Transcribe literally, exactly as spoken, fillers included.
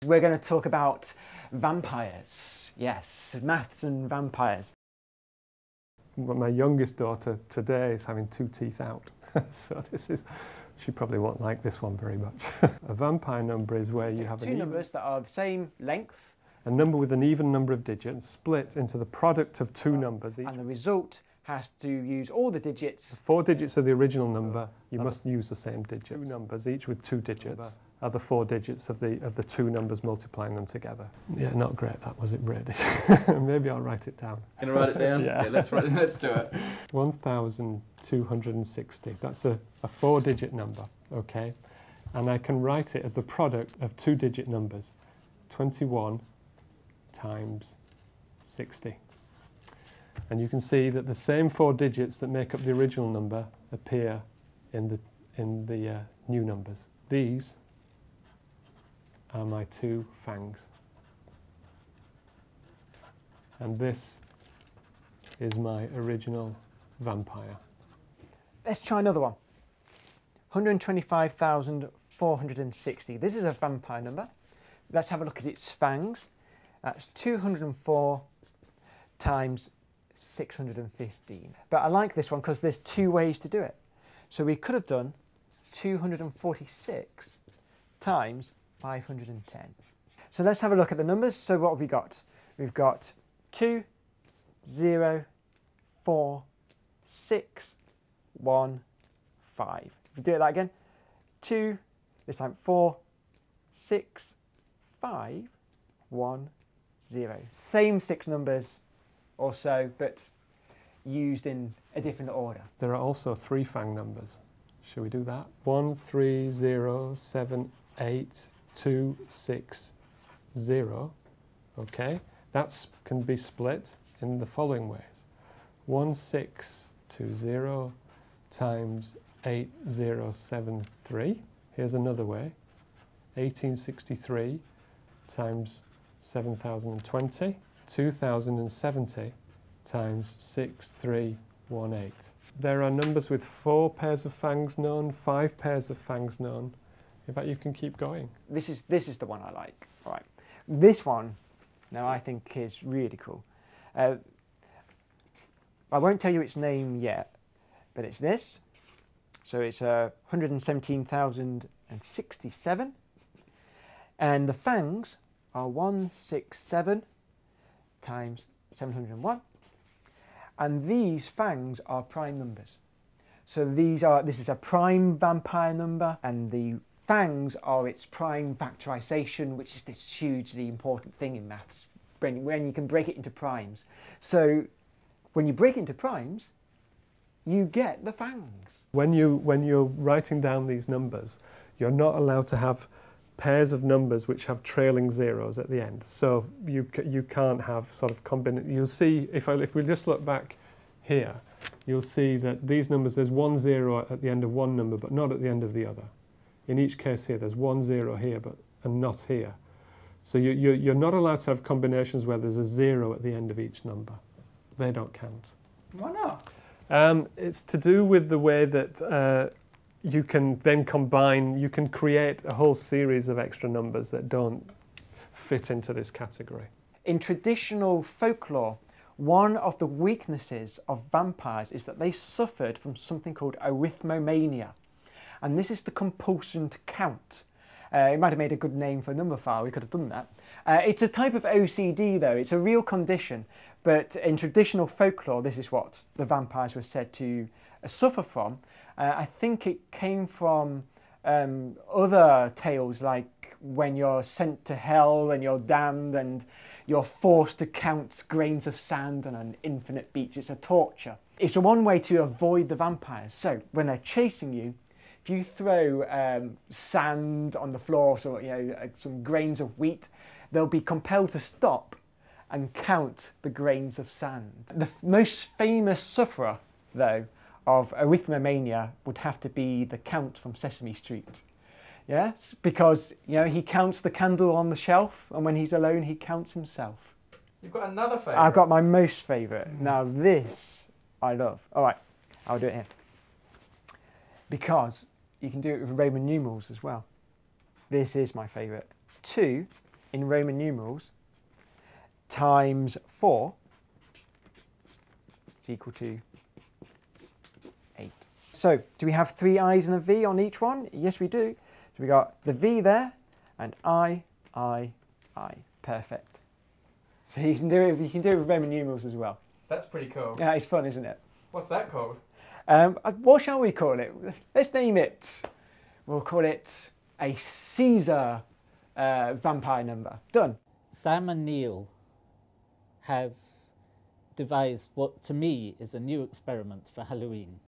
We're going to talk about vampires. Yes, maths and vampires. Well, my youngest daughter today is having two teeth out. So this is, she probably won't like this one very much. A vampire number is where you have two an even, numbers that are the same length. A number with an even number of digits split into the product of two numbers each. And the result has to use all the digits. The four digits of the original number, you must use the same digits. Two numbers, each with two digits, are the four digits of the of the two numbers multiplying them together. Yeah, not great that, was it, Brady? Maybe I'll write it down. Gonna write it down? Yeah. Yeah, let's write, let's do it. one thousand two hundred sixty. That's a, a four-digit number, okay? And I can write it as the product of two-digit numbers. twenty-one times sixty. And you can see that the same four digits that make up the original number appear in the, in the uh, new numbers. These are my two fangs. And this is my original vampire. Let's try another one. one hundred twenty-five thousand four hundred sixty. This is a vampire number. Let's have a look at its fangs. That's two hundred four times six hundred fifteen. But I like this one because there's two ways to do it. So we could have done two hundred forty-six times five hundred ten. So let's have a look at the numbers. So what have we got? We've got two, zero, four, six, one, five. If we do it that again, two, this time four, six, five, one, zero. Same six numbers or so, but used in a different order. There are also three fang numbers. Shall we do that? One, three, zero, seven, eight, two, six, zero. Okay, that can be split in the following ways. One, six, two, zero times eight, zero, seven, three. Here's another way. eighteen sixty-three times seven thousand twenty. two thousand seventy times six three one eight. There are numbers with four pairs of fangs known, five pairs of fangs known. In fact, you can keep going. This is, this is the one I like. All right. This one, now I think is really cool. Uh, I won't tell you its name yet, but it's this. So it's uh, one hundred seventeen thousand sixty-seven. And the fangs are one sixty-seven times seven hundred one, and these fangs are prime numbers. So these are, this is a prime vampire number, and the fangs are its prime factorisation, which is this hugely important thing in maths, when, when you can break it into primes. So when you break it into primes, you get the fangs. When, you, when you're writing down these numbers, you're not allowed to have pairs of numbers which have trailing zeros at the end. So you, you can't have sort of combination. You'll see, if, I, if we just look back here, you'll see that these numbers, there's one zero at the end of one number, but not at the end of the other. In each case here, there's one zero here, but and not here. So you, you, you're not allowed to have combinations where there's a zero at the end of each number. They don't count. Why not? Um, it's to do with the way that uh, you can then combine, you can create a whole series of extra numbers that don't fit into this category. In traditional folklore, one of the weaknesses of vampires is that they suffered from something called arithmomania. And this is the compulsion to count. Uh, it might have made a good name for Numberphile, we could have done that. Uh, it's a type of O C D though, it's a real condition, but in traditional folklore this is what the vampires were said to uh, suffer from. Uh, I think it came from um, other tales, like when you're sent to hell and you're damned and you're forced to count grains of sand on an infinite beach. It's a torture. It's a one way to avoid the vampires. So when they're chasing you, if you throw um, sand on the floor, so you know some grains of wheat, they'll be compelled to stop and count the grains of sand. The most famous sufferer, though, of arithmomania would have to be the Count from Sesame Street. Yes, because you know he counts the candle on the shelf, and when he's alone, he counts himself. You've got another favourite. I've got my most favourite. Mm. Now this I love. All right, I'll do it here because you can do it with Roman numerals as well. This is my favourite. Two in Roman numerals times four is equal to eight. So, do we have three i's and a v on each one? Yes, we do. So we got the v there, and I, I, I. Perfect. So you can do it. You can do it with Roman numerals as well. That's pretty cool. Yeah, it's fun, isn't it? What's that called? Um, what shall we call it? Let's name it. We'll call it a Caesar uh, vampire number. Done. Sam and Neil have devised what to me is a new experiment for Halloween.